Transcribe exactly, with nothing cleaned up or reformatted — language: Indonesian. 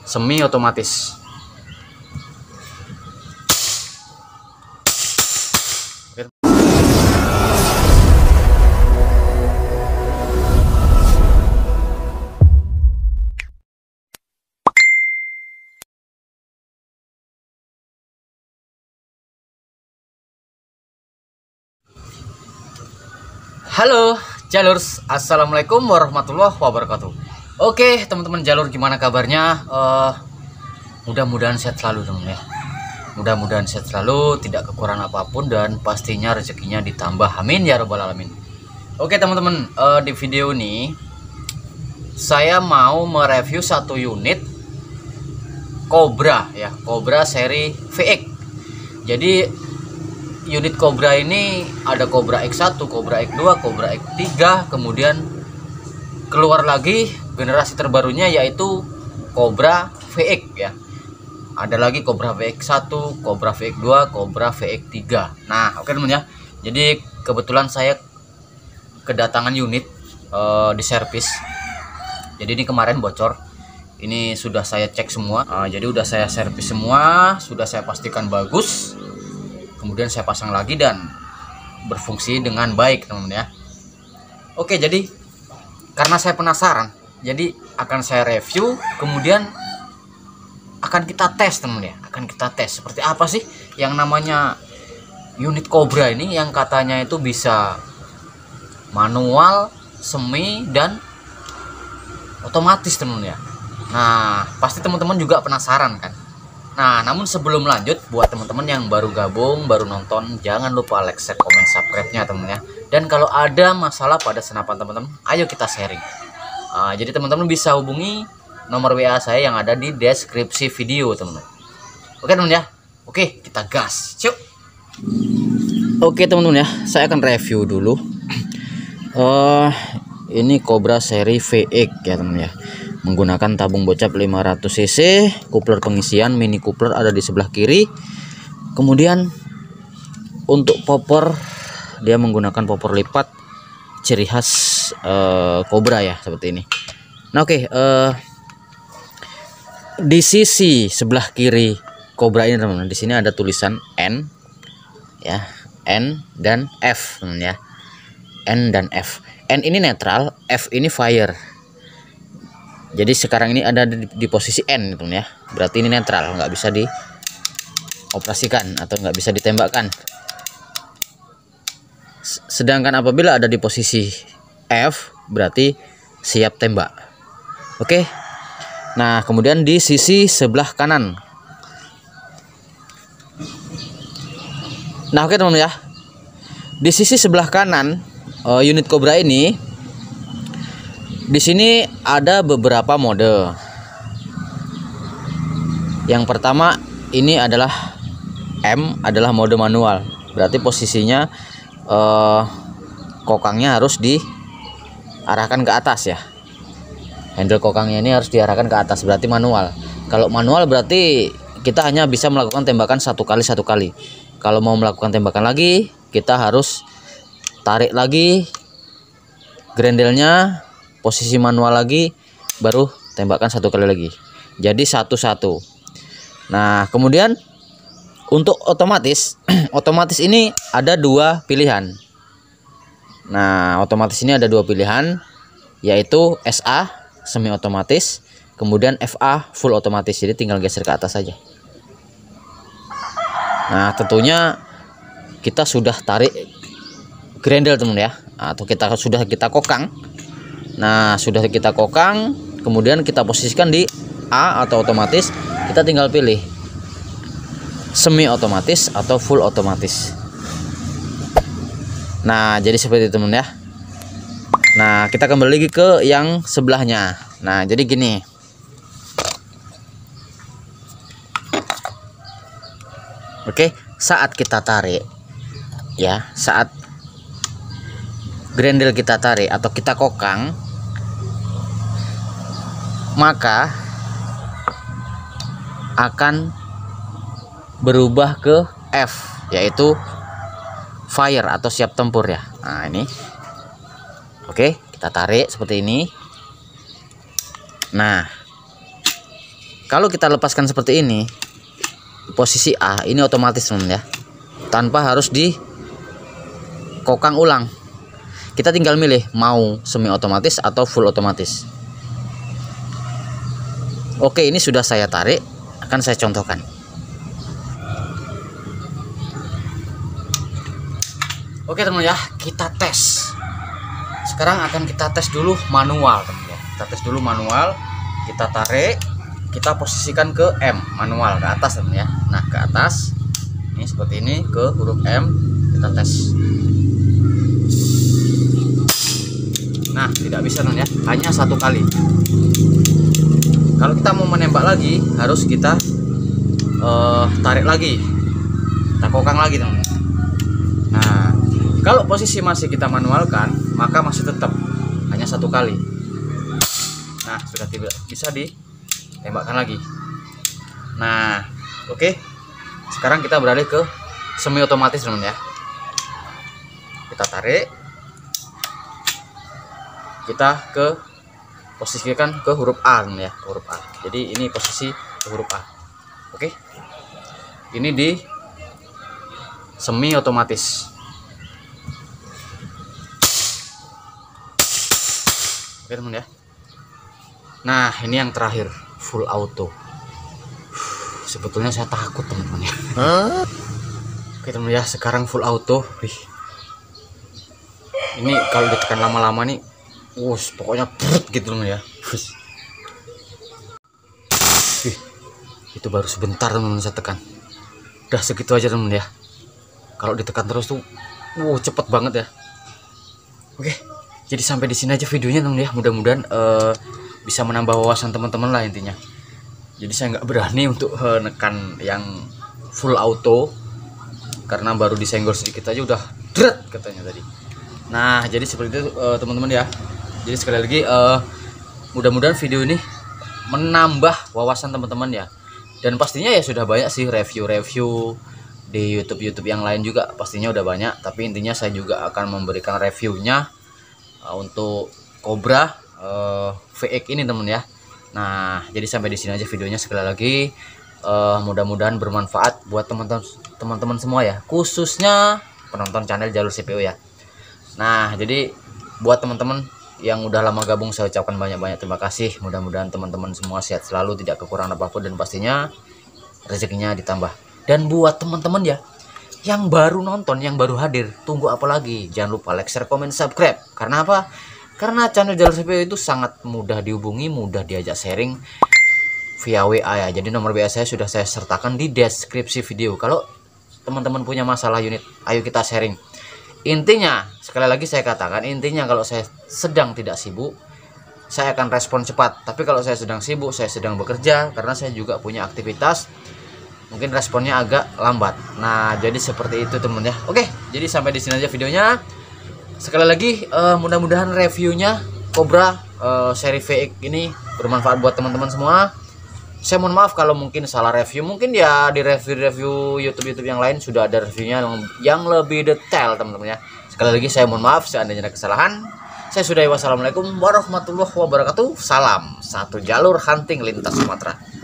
semi otomatis. Halo Jalurs, assalamualaikum warahmatullahi wabarakatuh. Oke teman-teman Jalur, gimana kabarnya? Uh, mudah-mudahan sehat selalu teman ya. Mudah-mudahan sehat selalu, tidak kekurangan apapun, dan pastinya rezekinya ditambah. Amin ya robbal alamin. Oke teman-teman, uh, di video ini saya mau mereview satu unit Cobra ya, Cobra seri V X. Jadi unit Cobra ini ada Cobra X satu, Cobra X dua, Cobra X tiga, kemudian keluar lagi generasi terbarunya yaitu Cobra V X ya. Ada lagi Cobra V X satu, Cobra V X dua, Cobra V X tiga. Nah, oke teman ya. Jadi kebetulan saya kedatangan unit uh, di servis. Jadi ini kemarin bocor. Ini sudah saya cek semua. Uh, jadi udah saya servis semua, sudah saya pastikan bagus. Kemudian saya pasang lagi dan berfungsi dengan baik teman-teman ya. Oke, jadi karena saya penasaran, jadi akan saya review, kemudian akan kita tes teman-teman ya. Akan kita tes seperti apa sih yang namanya unit Cobra ini, yang katanya itu bisa manual, semi, dan otomatis teman-teman ya. Nah, pasti teman-teman juga penasaran kan. Nah, namun sebelum lanjut, buat teman-teman yang baru gabung, baru nonton, jangan lupa like, share, komen, subscribe-nya teman ya. Dan kalau ada masalah pada senapan teman-teman, ayo kita sharing. Uh, jadi teman-teman bisa hubungi nomor W A saya yang ada di deskripsi video teman-teman. Oke teman ya, oke kita gas, cuk. Oke teman-teman ya, saya akan review dulu. Uh, ini Cobra seri V X ya teman ya. Menggunakan tabung bocap lima ratus cc, coupler pengisian mini coupler ada di sebelah kiri. Kemudian untuk popor, dia menggunakan popor lipat ciri khas uh, Cobra ya, seperti ini. Nah oke, okay, uh, di sisi sebelah kiri Cobra ini teman-teman, di sini ada tulisan N ya, N dan F teman ya, N dan F. N ini netral, F ini fire. Jadi sekarang ini ada di, di posisi N teman ya, berarti ini netral, nggak bisa dioperasikan atau nggak bisa ditembakkan. Sedangkan apabila ada di posisi F, berarti siap tembak. Oke. Nah, kemudian di sisi sebelah kanan. Nah, oke teman ya. Di sisi sebelah kanan uh, unit Cobra ini, di sini ada beberapa mode. Yang pertama ini adalah M, adalah mode manual. Berarti posisinya uh, kokangnya harus diarahkan ke atas ya. Handle kokangnya ini harus diarahkan ke atas, berarti manual. Kalau manual berarti kita hanya bisa melakukan tembakan satu kali satu kali. Kalau mau melakukan tembakan lagi, kita harus tarik lagi grendelnya, posisi manual lagi, baru tembakan satu kali lagi. Jadi satu-satu. Nah, kemudian untuk otomatis, otomatis ini ada dua pilihan. Nah, otomatis ini ada dua pilihan, yaitu S A semi otomatis, kemudian F A full otomatis. Jadi tinggal geser ke atas saja. Nah, tentunya kita sudah tarik grendel teman ya, atau kita sudah kita kokang. Nah, sudah kita kokang, kemudian kita posisikan di A atau otomatis, kita tinggal pilih semi otomatis atau full otomatis. Nah, jadi seperti itu teman ya. Nah, kita kembali lagi ke yang sebelahnya. Nah, jadi gini. Oke, saat kita tarik ya, saat grendel kita tarik atau kita kokang, maka akan berubah ke F, yaitu fire atau siap tempur ya. Nah, ini oke, kita tarik seperti ini. Nah, kalau kita lepaskan seperti ini, posisi A ini otomatis teman-teman ya, tanpa harus di kokang ulang. Kita tinggal milih mau semi otomatis atau full otomatis. Oke, ini sudah saya tarik, akan saya contohkan. Oke teman-teman ya, kita tes. Sekarang akan kita tes dulu manual teman-teman ya. Kita tes dulu manual, kita tarik, kita posisikan ke M, manual ke atas teman-teman ya. Nah, ke atas. Ini seperti ini, ke huruf M, kita tes. Nah, tidak bisa teman-teman ya, hanya satu kali. Kalau kita mau menembak lagi, harus kita uh, tarik lagi, kita kokang lagi teman-teman. Nah, kalau posisi masih kita manualkan, maka masih tetap hanya satu kali. Nah, sudah tidak bisa ditembakkan lagi. Nah, oke. Okay. Sekarang kita beralih ke semi otomatis teman-teman ya. Kita tarik. Kita ke posisikan ke huruf A teman-teman ya, ke huruf A. Jadi ini posisi ke huruf A. Oke. Okay. Ini di semi otomatis. Oke teman ya. Nah, ini yang terakhir, full auto. Sebetulnya saya takut teman-teman ya. Huh? Oke teman ya, sekarang full auto. Wih. Ini kalau ditekan lama-lama nih, wuss, pokoknya brut gitu teman ya. Wuss. Wih, itu baru sebentar teman-teman saya tekan. Udah segitu aja teman ya. Kalau ditekan terus tuh, wow, cepet banget ya. Oke. Jadi sampai di sini aja videonya teman ya. Mudah-mudahan uh, bisa menambah wawasan teman-teman lah intinya. Jadi saya nggak berani untuk uh, nekan yang full auto karena baru disenggol sedikit aja udah dret katanya tadi. Nah, jadi seperti itu uh, teman-teman ya. Jadi sekali lagi uh, mudah-mudahan video ini menambah wawasan teman-teman ya. Dan pastinya ya sudah banyak sih review-review di YouTube-YouTube yang lain juga pastinya udah banyak. Tapi intinya saya juga akan memberikan reviewnya untuk Cobra uh, V X ini teman ya. Nah, jadi sampai di sini aja videonya. Sekali lagi uh, mudah-mudahan bermanfaat buat teman-teman teman-teman semua ya, khususnya penonton channel Jalur C P O ya. Nah, jadi buat teman-teman yang udah lama gabung, saya ucapkan banyak-banyak terima kasih. Mudah-mudahan teman-teman semua sehat selalu, tidak kekurangan apapun, dan pastinya rezekinya ditambah. Dan buat teman-teman ya yang baru nonton, yang baru hadir, tunggu apa lagi? Jangan lupa like, share, komen, subscribe. Karena apa? Karena channel Jalur C P O itu sangat mudah dihubungi, mudah diajak sharing via W A ya. Jadi nomor W A saya sudah saya sertakan di deskripsi video. Kalau teman-teman punya masalah unit, ayo kita sharing. Intinya, sekali lagi saya katakan, intinya kalau saya sedang tidak sibuk, saya akan respon cepat. Tapi kalau saya sedang sibuk, saya sedang bekerja, karena saya juga punya aktivitas, mungkin responnya agak lambat. Nah, jadi seperti itu teman ya. Oke, jadi sampai di sini aja videonya. Sekali lagi uh, mudah-mudahan reviewnya Cobra uh, seri V X ini bermanfaat buat teman-teman semua. Saya mohon maaf kalau mungkin salah review. Mungkin ya di review-review YouTube-YouTube yang lain sudah ada reviewnya yang, yang lebih detail teman-teman ya. Sekali lagi saya mohon maaf seandainya ada kesalahan. Saya sudahi, wassalamualaikum warahmatullahi wabarakatuh. Salam satu jalur hunting lintas Sumatera.